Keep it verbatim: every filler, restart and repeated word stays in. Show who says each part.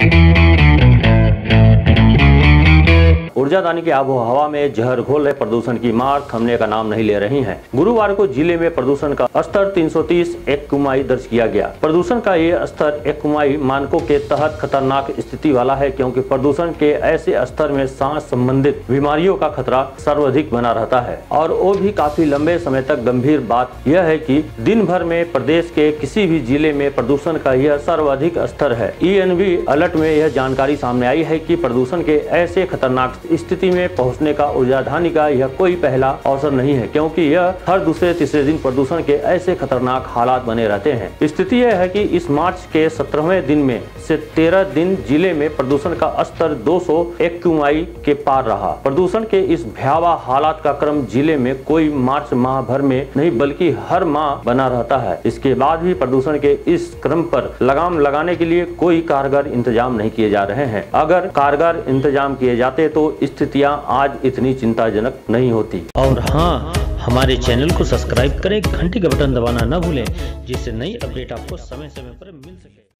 Speaker 1: ऊर्जादानी की आबोहवा में जहर घोल रहे प्रदूषण की मार थमने का नाम नहीं ले रही है। गुरुवार को जिले में प्रदूषण का स्तर तीन सौ तीस एक्यूआई दर्ज किया गया। प्रदूषण का ये स्तर एक्यूआई मानकों के तहत खतरनाक स्थिति वाला है, क्योंकि प्रदूषण के ऐसे स्तर में सांस संबंधित बीमारियों का खतरा सर्वाधिक बना रहता है। और वो भी काफी लंबे समय तक। गंभीर बात यह है कि दिन भर में प्रदेश के किसी भी जिले में प्रदूषण का यह सर्वाधिक स्तर है। ई एन वी अलर्ट में यह जानकारी सामने आई है कि प्रदूषण के ऐसे खतरनाक स्थिति में पहुंचने का ऊर्जाधानी का यह कोई पहला अवसर नहीं है, क्योंकि यह हर दूसरे तीसरे दिन प्रदूषण के ऐसे खतरनाक हालात बने रहते हैं। स्थिति यह है कि इस मार्च के सत्रहवें दिन में से तेरह दिन जिले में प्रदूषण का स्तर दो सौ एक्यूआई के पार रहा। प्रदूषण के इस भयावह हालात का क्रम जिले में कोई मार्च माह भर में नहीं बल्कि हर माह बना रहता है। इसके बाद भी प्रदूषण के इस क्रम पर लगाम लगाने के लिए कोई कारगर इंतजाम नहीं किए जा रहे हैं। अगर कारगर इंतजाम किए जाते तो स्थितियां आज इतनी चिंताजनक नहीं होती।
Speaker 2: और हाँ, हमारे चैनल को सब्सक्राइब करें, घंटी का बटन दबाना न भूलें, जिससे नई अपडेट आपको समय समय पर मिल सके।